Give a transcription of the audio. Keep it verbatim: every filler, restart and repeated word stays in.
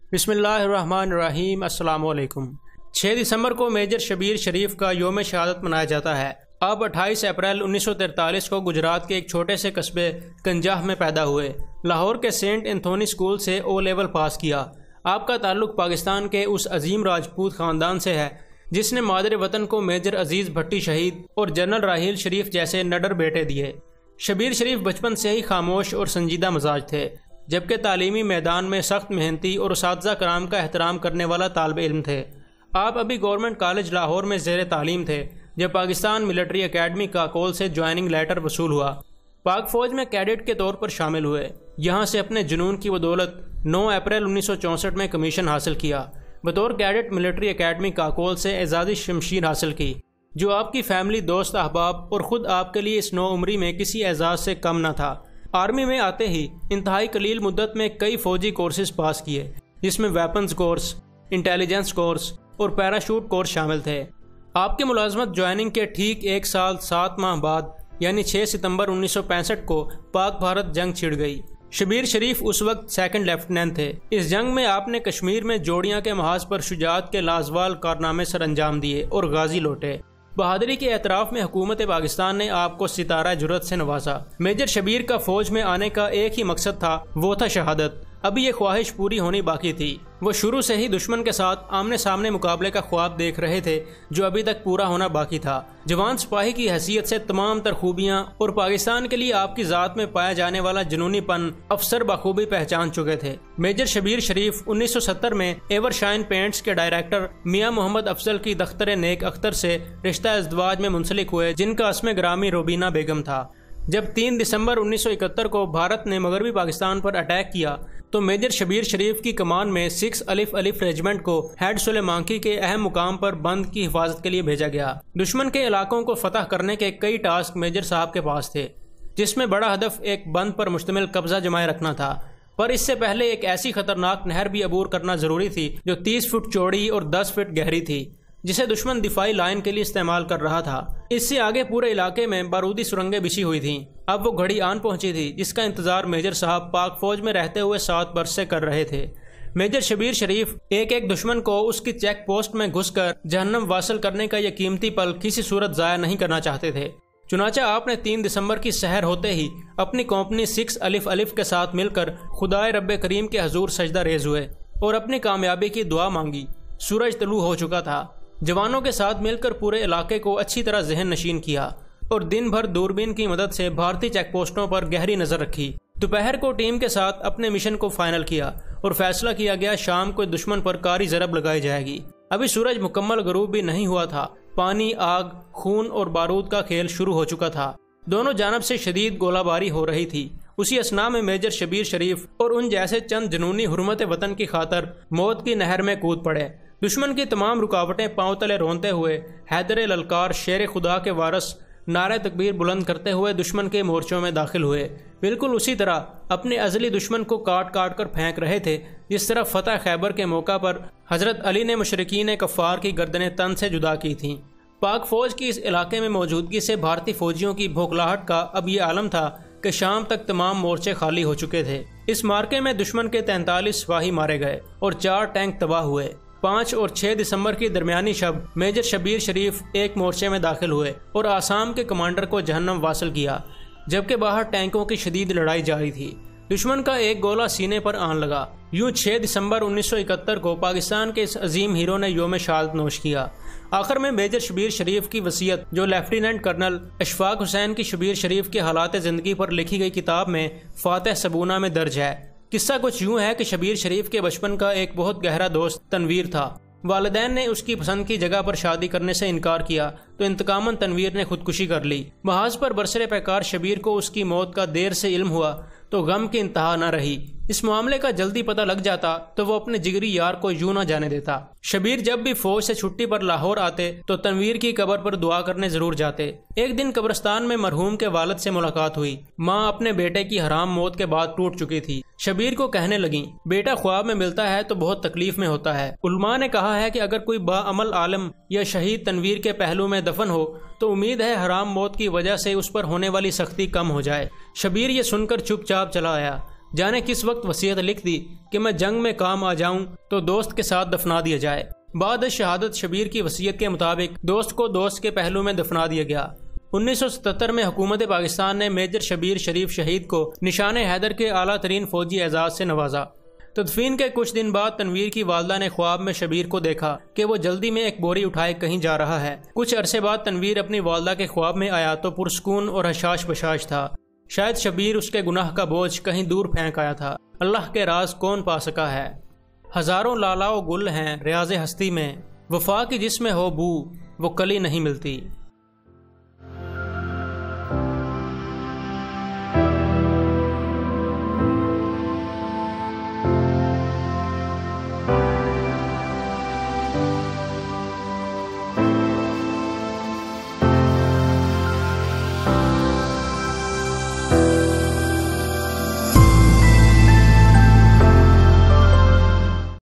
बिस्मिल्लाहिर्रहमानिर्रहीम अस्सलाम वालेकुम। छः दिसंबर को मेजर शबीर शरीफ का योम शहादत मनाया जाता है। आप अट्ठाईस अप्रैल उन्नीस सौ तैंतालीस को गुजरात के एक छोटे से कस्बे गंजाह में पैदा हुए। लाहौर के सेंट एंथोनी स्कूल से ओ लेवल पास किया। आपका ताल्लुक़ पाकिस्तान के उस अजीम राजपूत ख़ानदान से है जिसने मादर वतन को मेजर अजीज़ भट्टी शहीद और जनरल राहील शरीफ जैसे नडर बेटे दिए। शबीर शरीफ बचपन से ही खामोश और संजीदा मिजाज थे, जबकि तालीमी मैदान में सख्त मेहनती और उस्ताद कराम का एहतराम करने वाला तालिब इल्म थे। आप अभी गवर्नमेंट कॉलेज लाहौर में ज़ेर तालीम थे जब पाकिस्तान मिलिट्री एकेडमी काकोल से ज्वाइनिंग लेटर वसूल हुआ। पाक फ़ौज में कैडेट के तौर पर शामिल हुए। यहाँ से अपने जुनून की बदौलत नौ अप्रैल उन्नीस सौ चौंसठ में कमीशन हासिल किया। बतौर कैडेट मिलिट्री एकेडमी काकोल से एजाज़ी शमशीर हासिल की, जो आपकी फैमिली, दोस्त, अहबाब और ख़ुद आपके लिए इस नौ उम्री में किसी एजाज़ से कम न था। आर्मी में आते ही इंतहाई कलील मुद्दत में कई फौजी कोर्सेज पास किए, जिसमें वेपन्स कोर्स, इंटेलिजेंस कोर्स और पैराशूट कोर्स शामिल थे। आपके मुलाजमत ज्वाइनिंग के ठीक एक साल सात माह बाद यानी छः सितंबर उन्नीस सौ पैंसठ को पाक भारत जंग छिड़ गई। शबीर शरीफ उस वक्त सेकंड लेफ्टिनेंट थे। इस जंग में आपने कश्मीर में जोड़ियाँ के महाज पर शुजाअत के लाजवाल कारनामे सर अंजाम दिए और गाजी लौटे। बहादुरी के एतराफ़ में हुकूमत पाकिस्तान ने आपको सितारा जुर्रत से नवाजा। मेजर शबीर का फौज में आने का एक ही मकसद था, वो था शहादत। अभी ये ख्वाहिश पूरी होनी बाकी थी। वो शुरू से ही दुश्मन के साथ आमने सामने मुकाबले का ख्वाब देख रहे थे, जो अभी तक पूरा होना बाकी था। जवान सिपाही की हैसियत से तमाम तर खूबियाँ और पाकिस्तान के लिए आपकी ज़ात में पाया जाने वाला जुनूनीपन अफसर बखूबी पहचान चुके थे। मेजर शबीर शरीफ उन्नीस सौ सत्तर में एवर शाइन पेंट्स के डायरेक्टर मियाँ मोहम्मद अफजल की दख्तर नेक अख्तर से रिश्ता इज़्दवाज में मुंसलिक हुए, जिनका अस्म ग्रामी रोबीना बेगम था। जब तीन दिसंबर उन्नीस सौ इकहत्तर को भारत ने मगरबी पाकिस्तान पर अटैक किया तो मेजर शबीर शरीफ की कमान में सिक्स अलिफ अलिफ रेजिमेंट को हेड सुलेमांकी के अहम मुकाम पर बंद की हिफाजत के लिए भेजा गया। दुश्मन के इलाकों को फतह करने के कई टास्क मेजर साहब के पास थे, जिसमें बड़ा हदफ एक बंद पर मुश्तमिल कब्जा जमाए रखना था। पर इससे पहले एक ऐसी खतरनाक नहर भी अबूर करना जरूरी थी जो तीस फुट चौड़ी और दस फुट गहरी थी, जिसे दुश्मन दिफाई लाइन के लिए इस्तेमाल कर रहा था। इससे आगे पूरे इलाके में बारूदी सुरंगें बिछी हुई थीं। अब वो घड़ी आन पहुंची थी जिसका इंतजार मेजर साहब पाक फौज में रहते हुए सात वर्ष से कर रहे थे। मेजर शबीर शरीफ एक एक दुश्मन को उसकी चेक पोस्ट में घुसकर जहन्नम वासल करने का यह कीमती पल किसी सूरत जाया नहीं करना चाहते थे। चुनाचा आपने तीन दिसंबर की सहर होते ही अपनी कंपनी सिक्स अलिफ अलिफ के साथ मिलकर खुदाए रब्बे करीम के हजूर सजदा रेज हुए और अपनी कामयाबी की दुआ मांगी। सूरज तलू हो चुका था। जवानों के साथ मिलकर पूरे इलाके को अच्छी तरह जहन नशीन किया और दिन भर दूरबीन की मदद से भारतीय चेक पोस्टों पर गहरी नजर रखी। दोपहर को टीम के साथ अपने मिशन को फाइनल किया और फैसला किया गया शाम को दुश्मन पर कारी जरब लगाई जाएगी। अभी सूरज मुकम्मल गरूब भी नहीं हुआ था। पानी, आग, खून और बारूद का खेल शुरू हो चुका था। दोनों जानब से शदीद गोलाबारी हो रही थी। उसी असना में मेजर शबीर शरीफ और उन जैसे चंद जुनूनी हुर्मत वतन की खातर मौत की नहर में कूद पड़े। दुश्मन की तमाम रुकावटें पांव तले रोनते हुए हैदर ललकार शेर खुदा के वारस नारे तकबीर बुलंद करते हुए दुश्मन के मोर्चों में दाखिल हुए। बिल्कुल उसी तरह अपने अजली दुश्मन को काट काट कर फेंक रहे थे जिस तरह फतह खैबर के मौका पर हजरत अली ने मुशरिकीन कफ़ार की गर्दनें तन से जुदा की थीं। पाक फौज की इस इलाके में मौजूदगी से भारतीय फौजियों की भोखलाहट का अब ये आलम था कि शाम तक तमाम मोर्चे खाली हो चुके थे। इस मार्के में दुश्मन के तैंतालीस सिपाही मारे गए और चार टैंक तबाह हुए। पाँच और छः दिसंबर की दरमियानी शब मेजर शबीर शरीफ एक मोर्चे में दाखिल हुए और आसाम के कमांडर को जहन्नम वासल किया, जबकि बाहर टैंकों की शदीद लड़ाई जारी थी। दुश्मन का एक गोला सीने पर आन लगा। यूं छः दिसंबर उन्नीस सौ इकहत्तर को पाकिस्तान के इस अजीम हीरो ने योम शहादत नोश किया। आखिर में मेजर शबीर शरीफ की वसीयत, जो लेफ्टिनेंट कर्नल अशफाक हुसैन की शबीर शरीफ के हालात ज़िंदगी पर लिखी गई किताब में फातह सबूना में दर्ज है। किस्सा कुछ यूं है कि शबीर शरीफ के बचपन का एक बहुत गहरा दोस्त तनवीर था। वालिदैन ने उसकी पसंद की जगह पर शादी करने से इनकार किया तो इंतकामन तनवीर ने खुदकुशी कर ली। महाज पर बरसरे पैकार शबीर को उसकी मौत का देर से इल्म हुआ तो गम की इंतहा न रही। इस मामले का जल्दी पता लग जाता तो वो अपने जिगरी यार को यूं न जाने देता। शबीर जब भी फौज से छुट्टी पर लाहौर आते तो तनवीर की कब्र पर दुआ करने जरूर जाते। एक दिन कब्रिस्तान में मरहूम के वालिद से मुलाकात हुई। माँ अपने बेटे की हराम मौत के बाद टूट चुकी थी। शबीर को कहने लगी, बेटा ख्वाब में मिलता है तो बहुत तकलीफ में होता है। उलमा ने कहा है कि अगर कोई बाअमल आलम या शहीद तनवीर के पहलू में दफन हो तो उम्मीद है हराम मौत की वजह से उस पर होने वाली सख्ती कम हो जाए। शबीर ये सुनकर चुपचाप चला आया। जाने किस वक्त वसीयत लिख दी कि मैं जंग में काम आ जाऊं तो दोस्त के साथ दफना दिया जाए। बाद शहादत शबीर की वसीयत के मुताबिक दोस्त को दोस्त के पहलू में दफना दिया गया। उन्नीस सौ सतहत्तर में हुकूमत पाकिस्तान ने मेजर शबीर शरीफ शहीद को निशान हैदर के आला तरीन फौजी एजाज से नवाजा। तदफीन के कुछ दिन बाद तनवीर की वालदा ने ख्वाब में शबीर को देखा कि वो जल्दी में एक बोरी उठाए कहीं जा रहा है। कुछ अरसे बाद तनवीर अपनी वालदा के ख्वाब में आया तो पुरस्कून और हशाश बशाश था। शायद शबीर उसके गुनाह का बोझ कहीं दूर फेंक आया था। अल्लाह के राज कौन पा सका है। हजारों लालाओ गुल हैं रियाज़े हस्ती में, वफा की जिसमें हो बू वो कली नहीं मिलती।